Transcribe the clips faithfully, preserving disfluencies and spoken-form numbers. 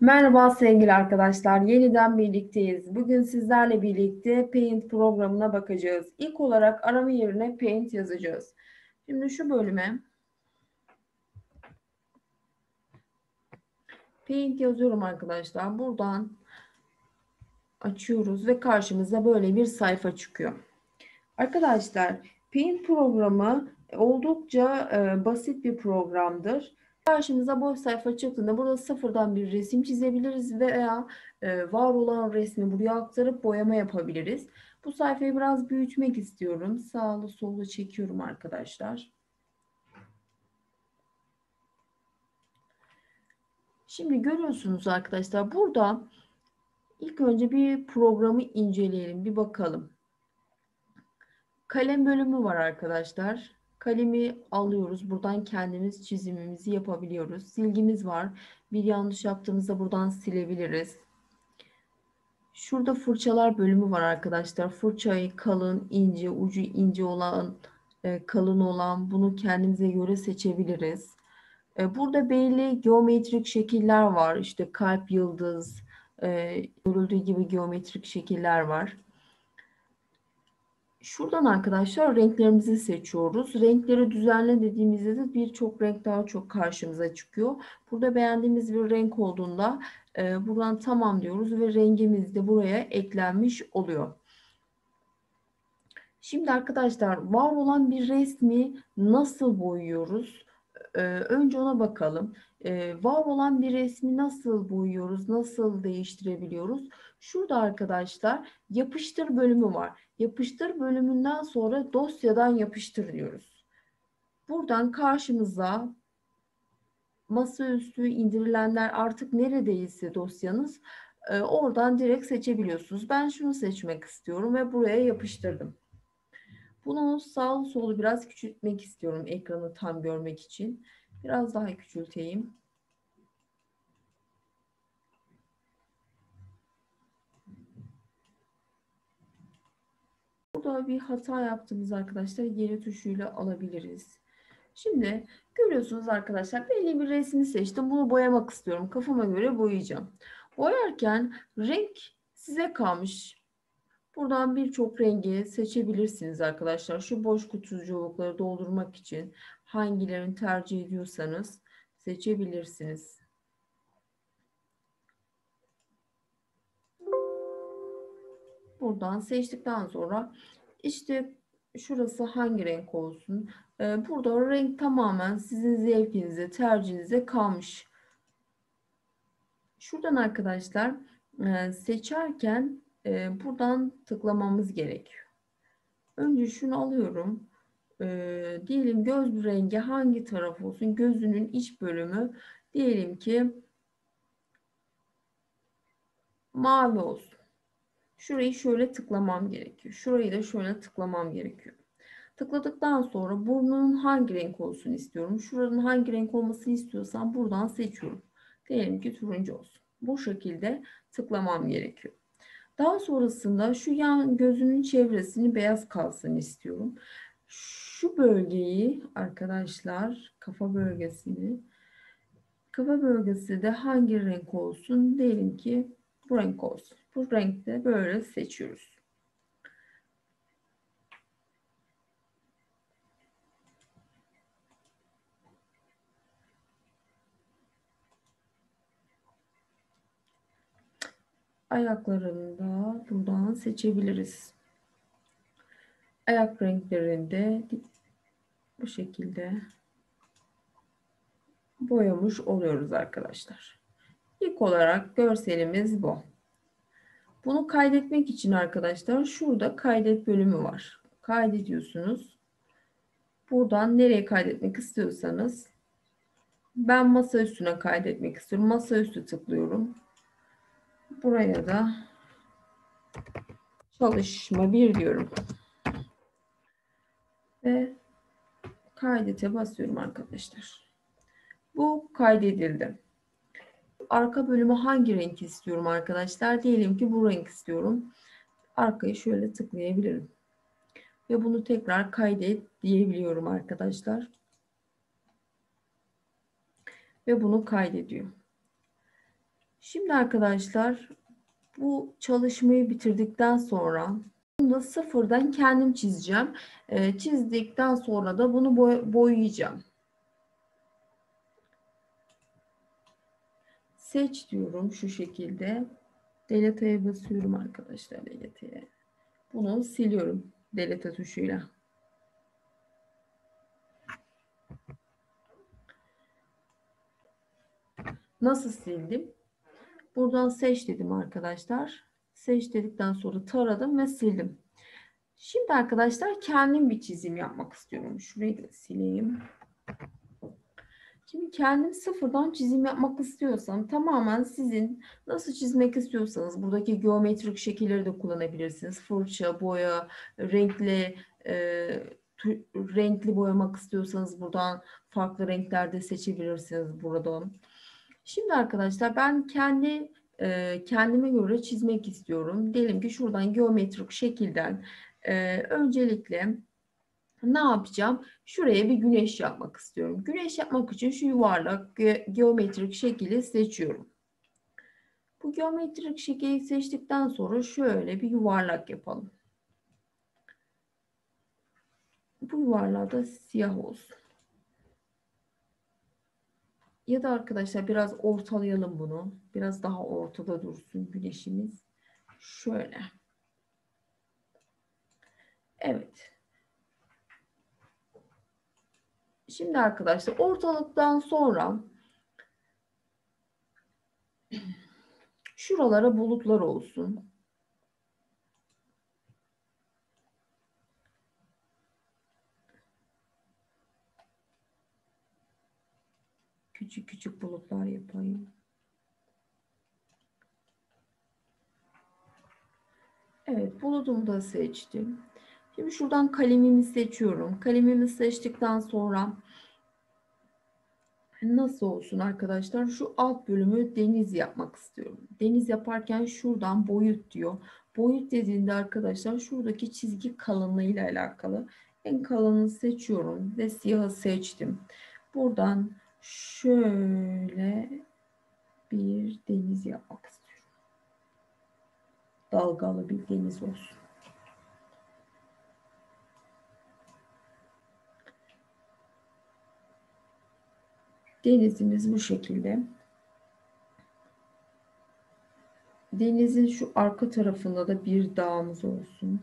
Merhaba sevgili arkadaşlar, yeniden birlikteyiz. Bugün sizlerle birlikte Paint programına bakacağız. İlk olarak arama yerine Paint yazacağız. Şimdi şu bölüme Paint yazıyorum arkadaşlar. Buradan açıyoruz ve karşımıza böyle bir sayfa çıkıyor. Arkadaşlar, Paint programı oldukça e, basit bir programdır. Karşımıza boş sayfa çıktığında burada sıfırdan bir resim çizebiliriz veya e, var olan resmi buraya aktarıp boyama yapabiliriz. Bu sayfayı biraz büyütmek istiyorum. Sağlı sollu çekiyorum arkadaşlar. Şimdi görüyorsunuz arkadaşlar, burada ilk önce bir programı inceleyelim, bir bakalım. Kalem bölümü var arkadaşlar. Kalemi alıyoruz. Buradan kendimiz çizimimizi yapabiliyoruz. Silgimiz var. Bir yanlış yaptığımızda buradan silebiliriz. Şurada fırçalar bölümü var arkadaşlar. Fırçayı kalın, ince, ucu ince olan, e, kalın olan bunu kendimize göre seçebiliriz. E, Burada belli geometrik şekiller var. İşte kalp, yıldız, e, görüldüğü gibi geometrik şekiller var. Şuradan arkadaşlar renklerimizi seçiyoruz. Renkleri düzenle dediğimizde de birçok renk daha çok karşımıza çıkıyor. Burada beğendiğimiz bir renk olduğunda e, buradan tamam diyoruz ve rengimiz de buraya eklenmiş oluyor. Şimdi arkadaşlar, var olan bir resmi nasıl boyuyoruz? Ee, önce ona bakalım. Ee, var olan bir resmi nasıl boyuyoruz? Nasıl değiştirebiliyoruz? Şurada arkadaşlar yapıştır bölümü var. Yapıştır bölümünden sonra dosyadan yapıştır diyoruz. Buradan karşımıza masaüstü indirilenler artık neredeyse dosyanız e, oradan direkt seçebiliyorsunuz. Ben şunu seçmek istiyorum ve buraya yapıştırdım. Bunu sağ solu biraz küçültmek istiyorum ekranı tam görmek için. Biraz daha küçülteyim. Burada bir hata yaptığımız arkadaşlar geri tuşuyla alabiliriz. Şimdi görüyorsunuz arkadaşlar, belli bir resmi seçtim. Bunu boyamak istiyorum. Kafama göre boyayacağım. Boyarken renk size kalmış. Buradan birçok rengi seçebilirsiniz arkadaşlar. Şu boş kutucukları doldurmak için hangilerini tercih ediyorsanız seçebilirsiniz. Buradan seçtikten sonra işte şurası hangi renk olsun. Ee, burada renk tamamen sizin zevkinize, tercihinize kalmış. Şuradan arkadaşlar e, seçerken e, buradan tıklamamız gerekiyor. Önce şunu alıyorum. Ee, diyelim göz rengi hangi taraf olsun? Gözünün iç bölümü diyelim ki mavi olsun. Şurayı şöyle tıklamam gerekiyor. Şurayı da şöyle tıklamam gerekiyor. Tıkladıktan sonra burnunun hangi renk olsun istiyorum. Şuranın hangi renk olmasını istiyorsam buradan seçiyorum. Diyelim ki turuncu olsun. Bu şekilde tıklamam gerekiyor. Daha sonrasında şu yan gözünün çevresini beyaz kalsın istiyorum. Şu bölgeyi arkadaşlar, kafa bölgesini, kafa bölgesi de hangi renk olsun? Diyelim ki bu renk olsun. Bu renkte böyle seçiyoruz. Ayaklarını da buradan seçebiliriz. Ayak renklerinde bu şekilde boyamış oluyoruz arkadaşlar. İlk olarak görselimiz bu. Bunu kaydetmek için arkadaşlar şurada kaydet bölümü var. Kaydediyorsunuz. Buradan nereye kaydetmek istiyorsanız, ben masa üstüne kaydetmek istiyorum. Masa üstü tıklıyorum. Buraya da çalışma bir diyorum. Ve kaydete basıyorum arkadaşlar. Bu kaydedildi. Arka bölümü hangi renk istiyorum arkadaşlar? Diyelim ki bu renk istiyorum. Arkayı şöyle tıklayabilirim. Ve bunu tekrar kaydet diyebiliyorum arkadaşlar. Ve bunu kaydediyor. Şimdi arkadaşlar bu çalışmayı bitirdikten sonra bunu da sıfırdan kendim çizeceğim. Ee, çizdikten sonra da bunu boy boyayacağım. Seç diyorum şu şekilde. Delete'ye basıyorum arkadaşlar. Delete'ye. Bunu siliyorum. Delete tuşuyla. Nasıl sildim? Buradan seç dedim arkadaşlar. Seç dedikten sonra taradım ve sildim. Şimdi arkadaşlar kendim bir çizim yapmak istiyorum. Şurayı da sileyim. Şimdi kendim sıfırdan çizim yapmak istiyorsam tamamen sizin nasıl çizmek istiyorsanız buradaki geometrik şekilleri de kullanabilirsiniz. Fırça, boya, renkli e, renkli boyamak istiyorsanız buradan farklı renklerde seçebilirsiniz buradan. Şimdi arkadaşlar ben kendi e, kendime göre çizmek istiyorum. Diyelim ki şuradan geometrik şekilden e, öncelikle ne yapacağım? Şuraya bir güneş yapmak istiyorum. Güneş yapmak için şu yuvarlak ge geometrik şekli seçiyorum. Bu geometrik şekli seçtikten sonra şöyle bir yuvarlak yapalım. Bu yuvarlağı da siyah olsun. Ya da arkadaşlar biraz ortalayalım bunu. Biraz daha ortada dursun güneşimiz. Şöyle. Evet. Şimdi arkadaşlar ortalıktan sonra şuralara bulutlar olsun. Küçük küçük bulutlar yapayım. Evet, bulutumu da seçtim. Şimdi şuradan kalemimi seçiyorum. Kalemimi seçtikten sonra nasıl olsun arkadaşlar? Şu alt bölümü deniz yapmak istiyorum. Deniz yaparken şuradan boyut diyor. Boyut dediğinde arkadaşlar şuradaki çizgi kalınlığı ile alakalı. En kalınını seçiyorum ve siyahı seçtim. Buradan şöyle bir deniz yapmak istiyorum. Dalgalı bir deniz olsun. Denizimiz bu şekilde. Denizin şu arka tarafında da bir dağımız olsun.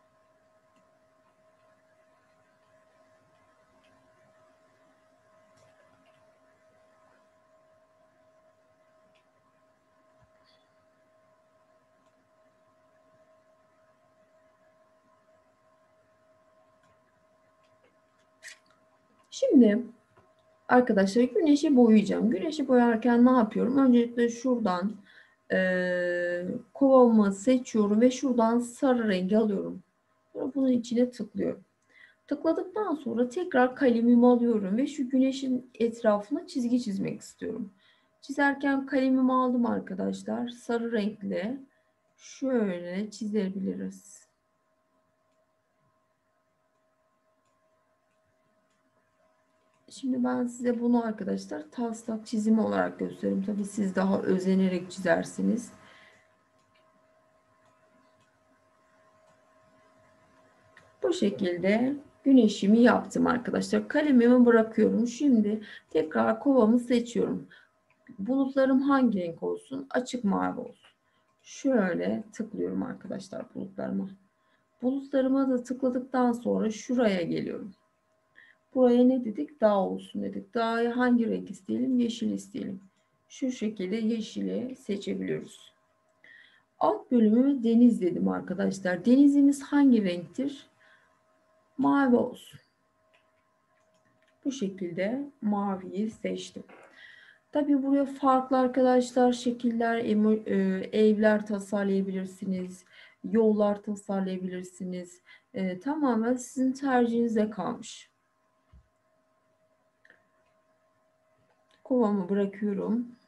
Şimdi arkadaşlar güneşi boyayacağım. Güneşi boyarken ne yapıyorum? Öncelikle şuradan e, kovamı seçiyorum ve şuradan sarı rengi alıyorum. Sonra bunun içine tıklıyorum. Tıkladıktan sonra tekrar kalemimi alıyorum ve şu güneşin etrafına çizgi çizmek istiyorum. Çizerken kalemimi aldım arkadaşlar. Sarı renkle şöyle çizebiliriz. Şimdi ben size bunu arkadaşlar taslak çizimi olarak gösteriyorum. Tabii siz daha özenerek çizersiniz. Bu şekilde güneşimi yaptım arkadaşlar. Kalemimi bırakıyorum. Şimdi tekrar kovamı seçiyorum. Bulutlarım hangi renk olsun? Açık mavi olsun. Şöyle tıklıyorum arkadaşlar bulutlarıma. Bulutlarıma da tıkladıktan sonra şuraya geliyorum. Buraya ne dedik? Dağ olsun dedik. Dağı hangi renk isteyelim? Yeşil isteyelim. Şu şekilde yeşili seçebiliyoruz. Alt bölümü deniz dedim arkadaşlar. Denizimiz hangi renktir? Mavi olsun. Bu şekilde maviyi seçtim. Tabii buraya farklı arkadaşlar şekiller, evler tasarlayabilirsiniz. Yollar tasarlayabilirsiniz. E, tamamen sizin tercihinize kalmış. Kovamı bırakıyorum.